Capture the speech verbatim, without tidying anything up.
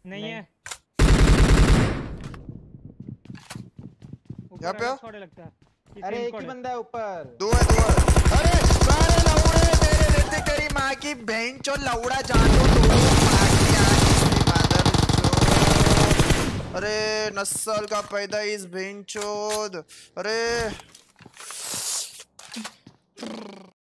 नहीं है यहाँ पे छोड़े लगता है। अरे एक ही बंदा है ऊपर। दो है दो है। अरे सारे लौड़े तेरे रहते तेरी माँ की बहन चो लौड़ा जानो तो माँ की आँख से मादर चोद। अरे नस्ल का पैदा इस बहन चोद। अरे